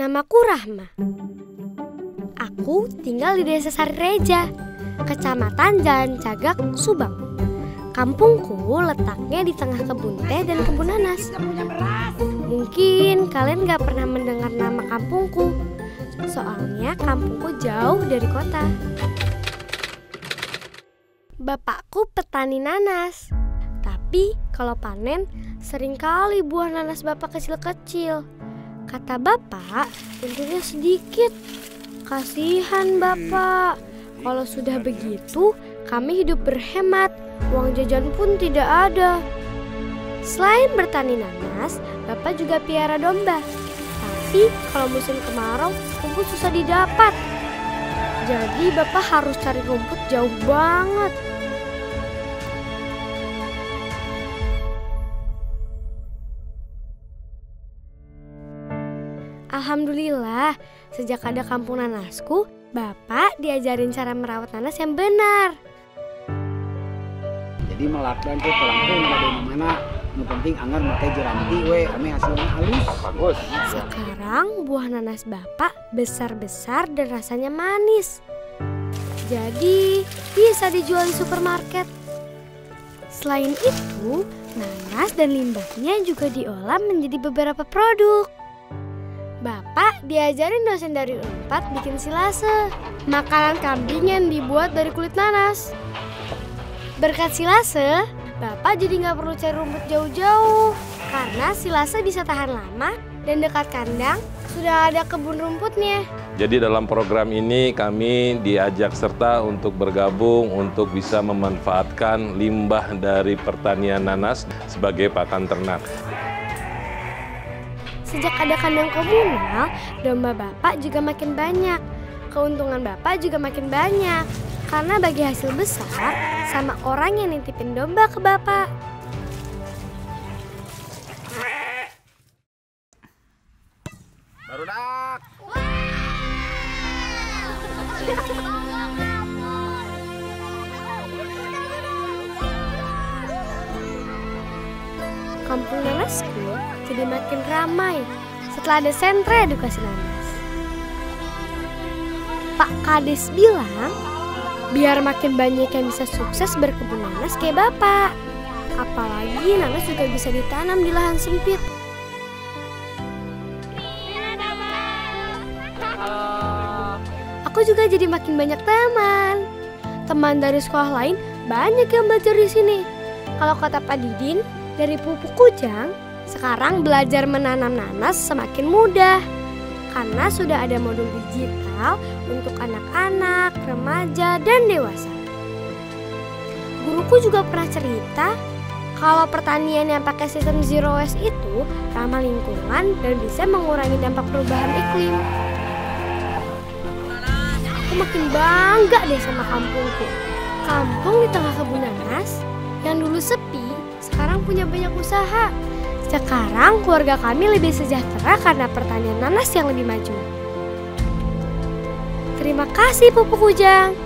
Namaku Rahma. Aku tinggal di Desa Sarireja, Kecamatan Jalan Cagak, Subang. Kampungku letaknya di tengah kebun teh dan kebun nanas. Mungkin kalian gak pernah mendengar nama kampungku, soalnya kampungku jauh dari kota. Bapakku petani nanas, tapi kalau panen seringkali buah nanas bapak kecil-kecil. Kata bapak, untungnya sedikit. Kasihan bapak. Kalau sudah begitu, kami hidup berhemat. Uang jajan pun tidak ada. Selain bertani nanas, bapak juga piara domba. Tapi kalau musim kemarau, rumput susah didapat. Jadi bapak harus cari rumput jauh banget. Alhamdulillah, sejak ada kampung nanasku, bapak diajarin cara merawat nanas yang benar. Jadi melakdan tuh pelangkung ada di mana, yang penting anggar pakai jeranti we, ame hasilnya halus. Bagus. Sekarang buah nanas bapak besar-besar dan rasanya manis. Jadi bisa dijual di supermarket. Selain itu, nanas dan limbahnya juga diolah menjadi beberapa produk. Bapak diajarin dosen dari Unpad bikin silase, makanan kambing yang dibuat dari kulit nanas. Berkat silase, bapak jadi nggak perlu cari rumput jauh-jauh, karena silase bisa tahan lama dan dekat kandang sudah ada kebun rumputnya. Jadi dalam program ini kami diajak serta untuk bergabung untuk bisa memanfaatkan limbah dari pertanian nanas sebagai pakan ternak. Sejak ada kandang komunal, domba bapak juga makin banyak. Keuntungan bapak juga makin banyak, karena bagi hasil besar sama orang yang nitipin domba ke bapak. Barudak. Kampung nanasku jadi makin ramai setelah ada sentra edukasi nanas. Pak Kades bilang, biar makin banyak yang bisa sukses berkebun nanas kayak bapak. Apalagi nanas juga bisa ditanam di lahan sempit. Aku juga jadi makin banyak teman. Teman dari sekolah lain banyak yang belajar di sini. Kalau kata Pak Didin, dari pupuk kujang, sekarang belajar menanam nanas semakin mudah. Karena sudah ada modul digital untuk anak-anak, remaja, dan dewasa. Guruku juga pernah cerita kalau pertanian yang pakai sistem zero waste itu ramah lingkungan dan bisa mengurangi dampak perubahan iklim. Aku makin bangga deh sama kampungku. Kampung di tengah kebun nanas yang dulu sepi, sekarang punya banyak usaha. Sekarang keluarga kami lebih sejahtera karena pertanian nanas yang lebih maju. Terima kasih Pupuk Kujang.